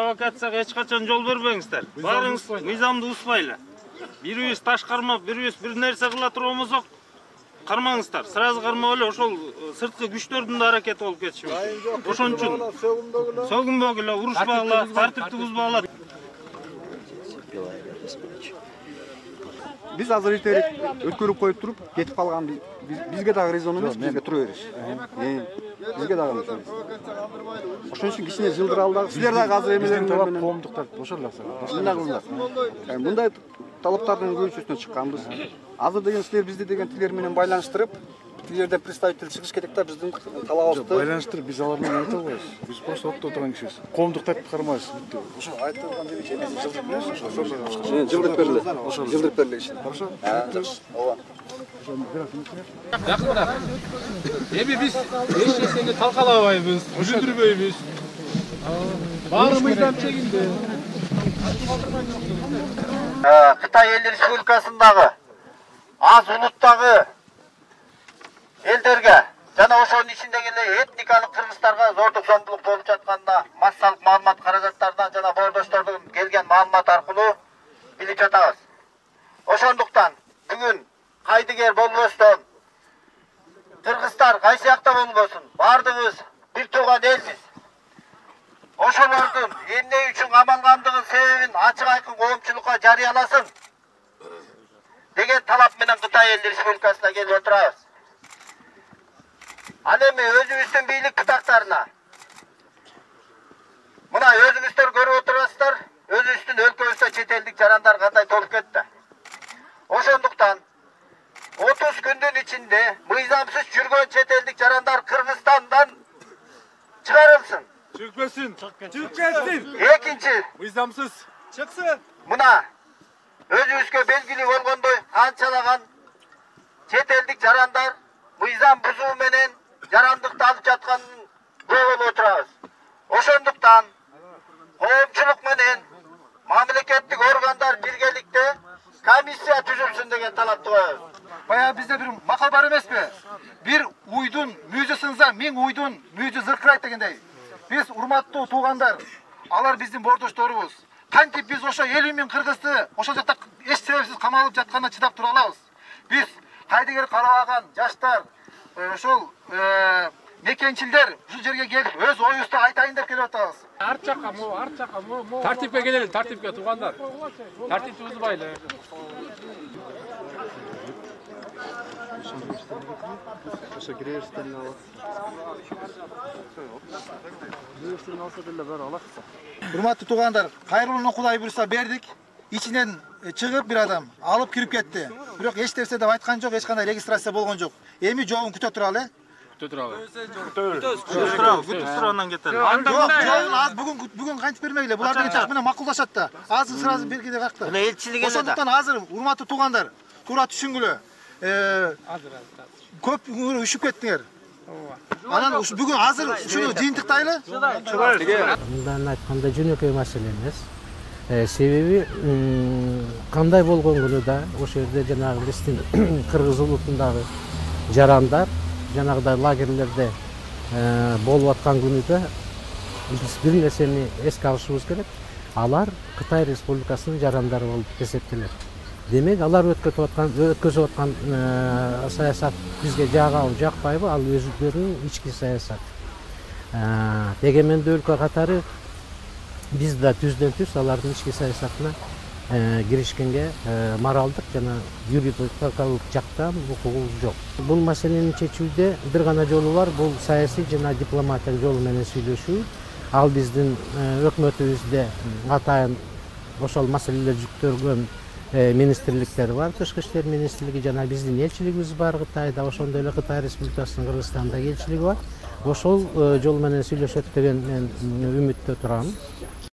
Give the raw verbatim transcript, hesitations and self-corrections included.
провокацияга эч качан жол бербеңиздер. Барыңыз, мыйзамды бузбайлы. Бирибиз таш кармап, бирибиз бир нерсе кыла турбосок, кармаңыздар. Сразу кармап эле ошол сырткы күчтөрдүн да аракети болуп кетиши мүмкүн. Ошон үчүн сөгүнбөгүлө, урушпагыла, тартипти бузбагыла. Биз азыр иртерээк өткөрүп коюп туруп, кетип калган бизге дагы резон эмес, бизге тура бериш. Бизге дагы эмес. Ошон үчүн кичине жылдыралы дагы. Силер дагы азыр эмелеринер менен коомдуктар ошондой кылыңдар. Мындай талаптардын көбүнчөсүнөн чыкканбыз. Азыр деген силер бизди деген тилер менен байланыштырып, тилерден представитель чыгыш керек да биздин талабыбызды. Байланыштырып биз алар менен айта албайбыз. Биз просто отто отурган кишибиз. Коомдук тартип кармайбыз. Ошо айтылган жерге жылдырып беребиз. Ошо жылдырып бериле. Ошо жылдырып бериле киши. Хорошо? Ооба. Жакыныраак. Эми биз эч нерсени талкалабайбыз, түшүндүрбөйбүз. Баары мыйзам чегинде. Кытай Эл Республикасындагы аз улуттагы элдерге жана ошонун ичиндеги эле этникалык кыргыздарга зордук зомбулук болуп жатканына массалык маалымат каражаттарынан жана боордоштордон келген маалымат аркылуу билип жатабыз. Ошондуктан бүгүн кайдыгер болбостон кыргыздар кайсы жакта болбосун баардыгыбыз бир тууган элбиз. Ошолордун эмне үчүн камалгандыгын себебин ачык айкын коомчулукка жарыяласын деген талап менен Кытай Эл Республикасына келип отурабыз. Ал эми өзүбүздүн бийлик кытактарына мына өзүңүздөр көрүп отурасыздар, өзүбүздүн өлкөбүздө чет элдик жарандар кандай толуп кетти. Ошондуктан отуз күндүн ичинде мыйзамсыз жүргөн чет элдик жарандар Кыргызстандан чыгарылсын. Чыкпесин. Чыкпесин. Экинчи, Мыйзамсыз чыксын. мына өзүбүзгө белгилүү болгондой канчалаган чет элдик жарандар мыйзам бузуу менен жарандыкты алып жатканын көрүп отурабыз. Ошондуктан коомчулук менен мамлекеттик органдар биргеликте комиссия түзүлсүн деген талапты коебуз. Баягы бизде бир макал бар эмеспи? Бир уйдун мүйүзү сынса, миң уйдун мүйүзү зыркырайт дегендей. Биз урматтуу туугандар, алар биздин боордошторубуз. Кантип биз ошо элүү миң кыргызды ошол жакта эч себепсиз камалып жатканына чыдап тура алабыз? Биз кайдыгер карабаган жаштар, ошол мекенчилдер ушул жерге келип өз оюбузду айтайын деп келип атабыз. Арт жакка, му, арт жакка, му. Тартипке келели, тартипке туугандар. Тартипти бузбайлы. Ошо киребизден алып. Киребизден алса деле бара алакса. Урматтуу туугандар, кайрылууну Кудай буйруса бердик. Ичинен чыгып бир адам алып кирип кетти. Бирок эч нерсе деп айткан жок, эч кандай регистрация болгон жок. Эми жообун күтө туралы. Күтө туралы. Күтүп турабы, күтүп туруп андан кетели. Жок, жообун аз бүгүн бүгүн кантип бермегиле. Булар деген жак менен макулдашат да. Азыр сразу бергиде какты. Мына элчилик эле да. Ошондуктан азыр урматтуу туугандар, туура түшүнгүлө. Азыр азыр. Көп үшүп кеттиңер. Анан бүгүн азыр ушуну жыйынтыктайлы. Мындан айтканда жөнөкөй маселе эмес. Себеби кандай болгон күнү да ошол жерде жанагы биздин кыргыз улутундагы жарандар жанагыдай лагерлерде болуп аткан күнү да биз бир нерсени эске алышыбыз керек. Алар Кытай Республикасынын жарандары болуп эсептелет. Демек, алар өткөзүп аткан саясат бизге жагабы, жакпайбы, ал өздөрүнүн ички саясат. Эгемендүү өлкө катары биз да түздөн түз алардын ички саясатына киришкенге моралдык жана юридикалык жактан укугубуз жок. Бул маселени чечүүдө бир гана жолу бар, бул саясий жана дипломатиялык жолу менен сүйлөшүү. Ал биздин өкмөтүбүздө атайын ошол маселелер жүктөлгөн министрликтер бар, тышкы иштер министрлиги жана биздин элчилигибиз бар Кытайда, ошондой эле Кытай Республикасынын Кыргызстандагы элчилиги бар. Ошол жол менен сүйлөшөт деген мен үмүттө турам.